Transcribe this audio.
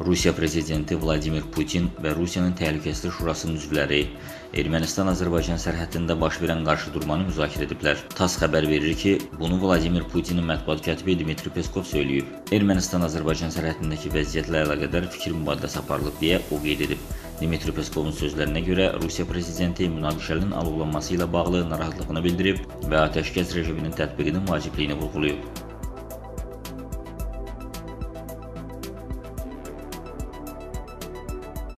Rusiya prezidenti Vladimir Putin və Rusiyanın Təhlükəsizlik Şurasının üzvləri Ermənistan-Azərbaycan sərhədində baş verən qarşıdurmanı müzakirə ediblər. TASS xəbər verir ki, bunu Vladimir Putinin mətbuat katibi Dmitri Peskov söyləyib. Ermənistan-Azərbaycan sərhədindəki vəziyyətlə əlaqədar fikir mübadiləsi aparılıb deyə o qeyd edib. Dmitri Peskovun sözlərinə görə Rusiya prezidenti münaqişənin alovlanması ilə bağlı narahatlığını bildirib və atəşkəs rejiminin tətbiqinin vacibliyini vurğulayıb.